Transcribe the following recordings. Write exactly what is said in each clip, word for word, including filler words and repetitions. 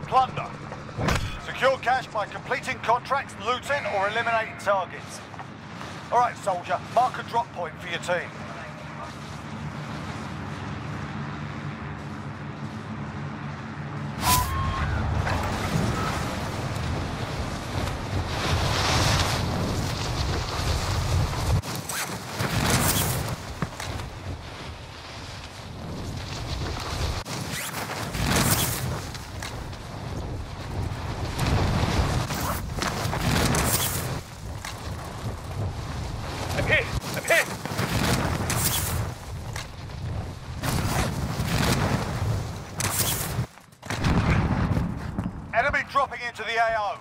Plunder. Secure cash by completing contracts, looting, or eliminating targets. All right, soldier, mark a drop point for your team. Enemy dropping into the A O.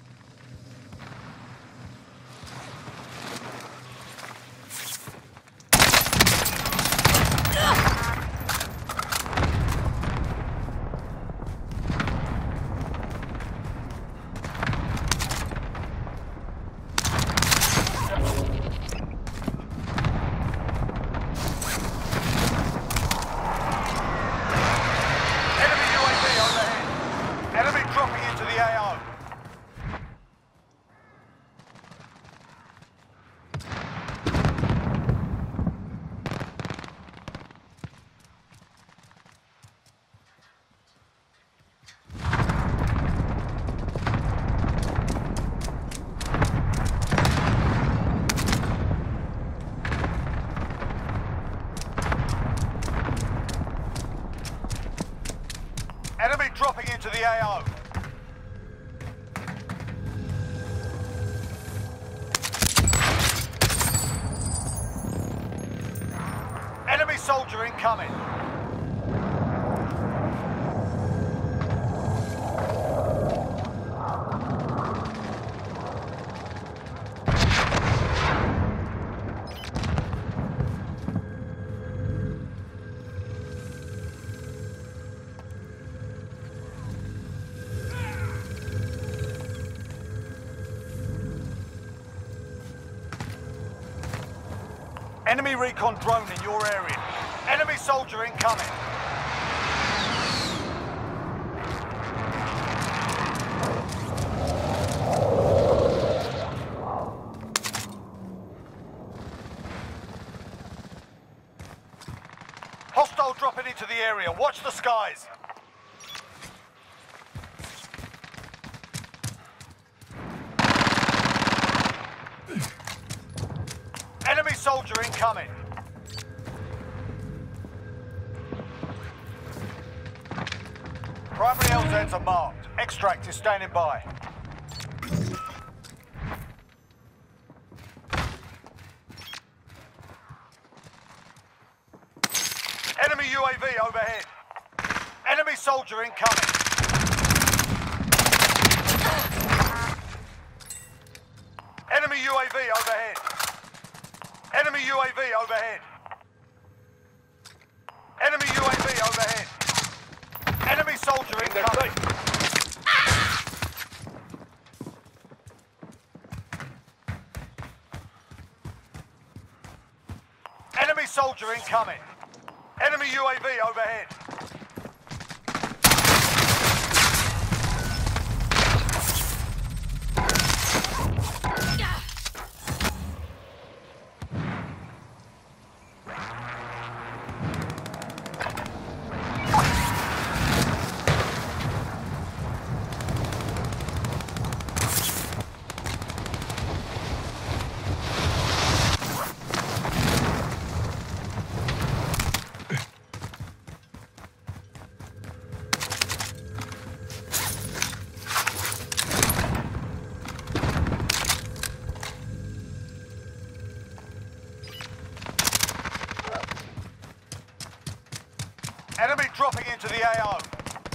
Enemy dropping into the A O. Enemy soldier incoming. Enemy recon drone in your area. Enemy soldier incoming. Hostile dropping into the area. Watch the skies. Enemy soldier incoming. Primary L Zs are marked. Extract is standing by. Enemy U A V overhead. Enemy soldier incoming. Enemy U A V overhead. Enemy U A V overhead. Enemy U A V overhead. Enemy soldier incoming. Enemy soldier incoming. Enemy U A V overhead. Enemy dropping into the A O.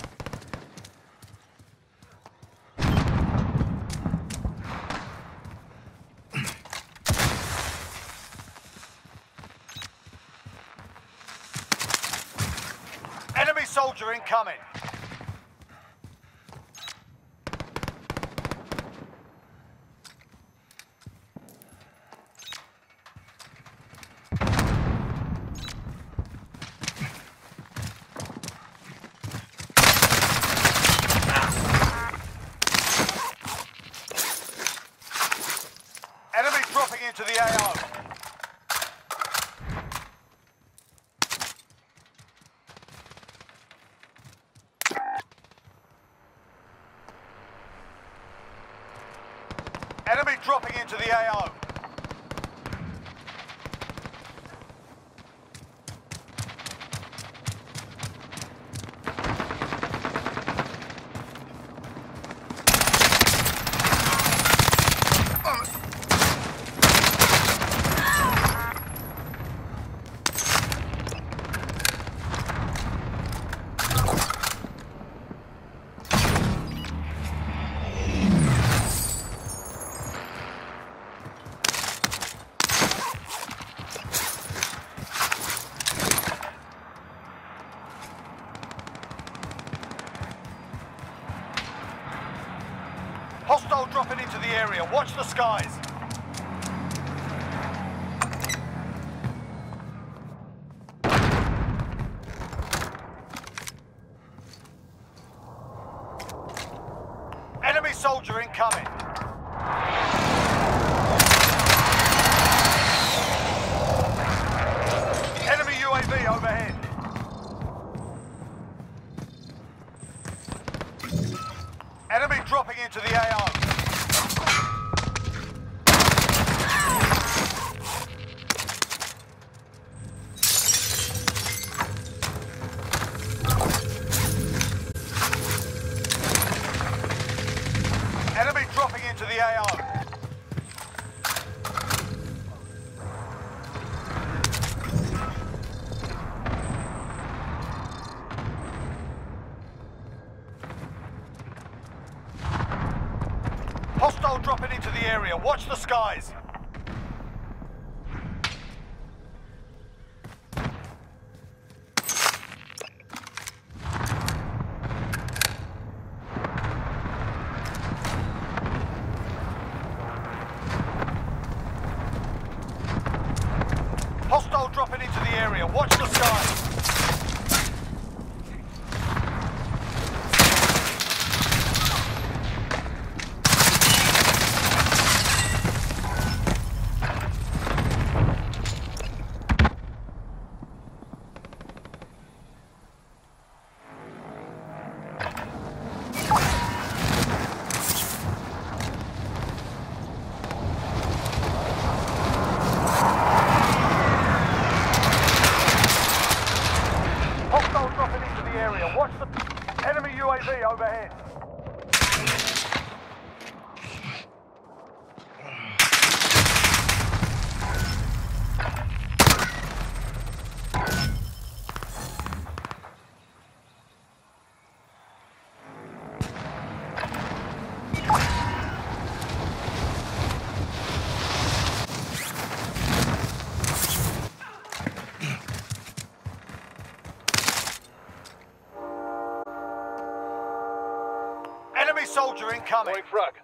Enemy soldier incoming. dropping into the A O. Hostile dropping into the area. Watch the skies. Enemy soldier incoming. Enemy U A V overhead. Enemy dropping into the A O. Enemy dropping into the A O. Hostile dropping into the area. Watch the skies. Hostile dropping into the area. Watch the skies. Watch the enemy U A V overhead. Enemy soldier incoming. Going frag.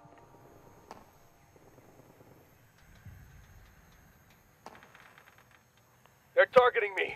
They're targeting me.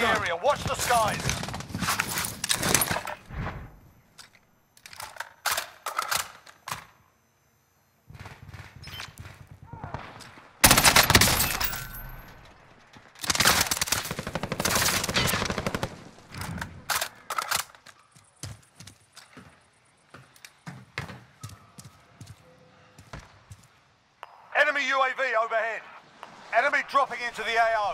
the area. Watch the skies. Enemy U A V overhead. Enemy dropping into the A O.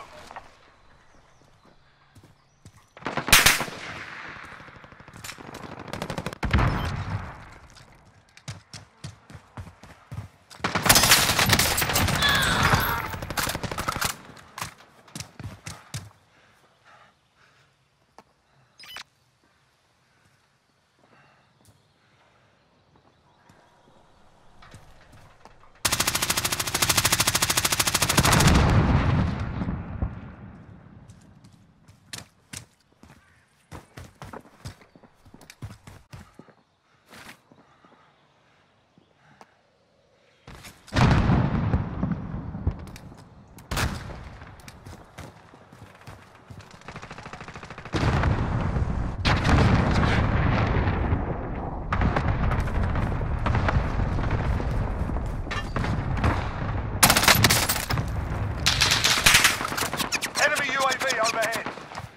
Overhead.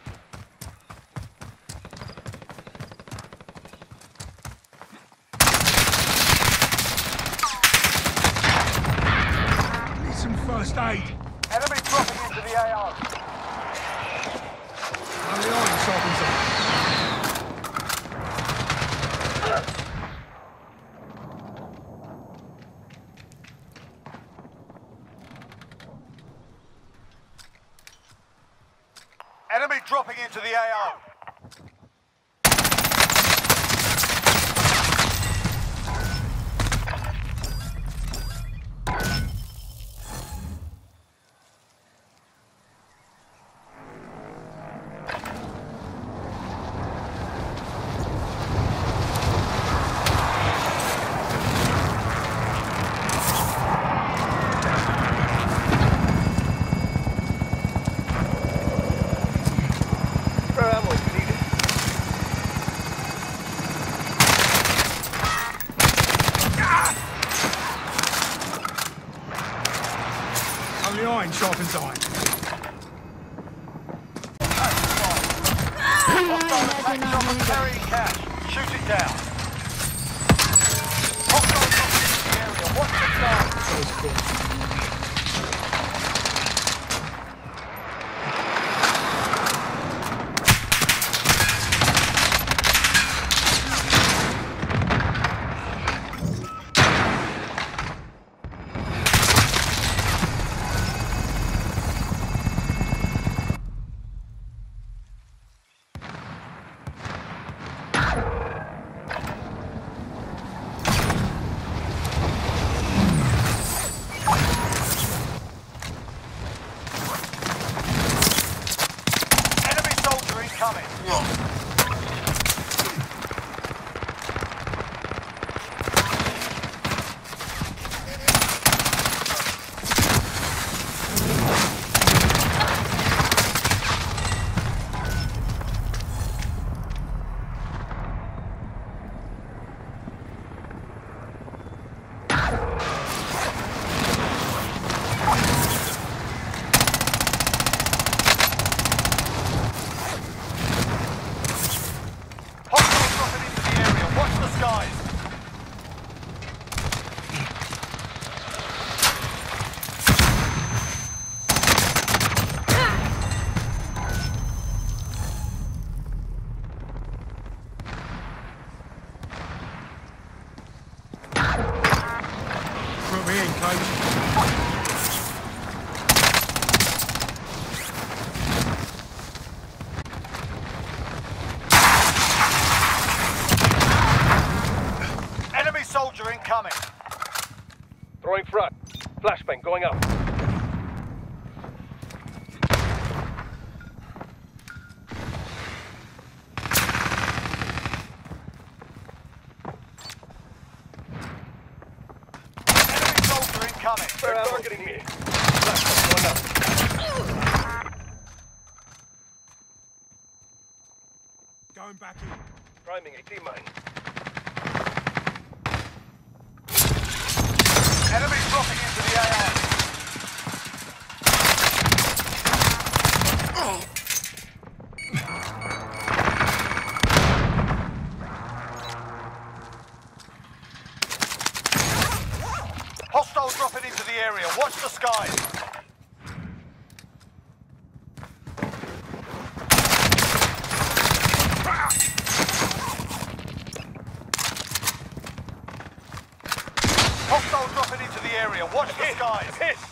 Need some first aid. Enemy dropping into the A O. Only iron sharpens up. Enemy dropping into the A O. Only iron sharpens iron. Carrying cash. Shoot it down. Hostile dropping into the area. Watch the skies. Coming. Put me in, coach. Enemy soldier incoming. Throwing front. Flashbang going up. Enemy soldier incoming. They're targeting me. Flashbang going up. Going back in. Priming a teammate. Enemies dropping into the A I. Hostiles dropping into the area. Watch the skies. Hostiles dropping into the area. Watch the skies. Hit!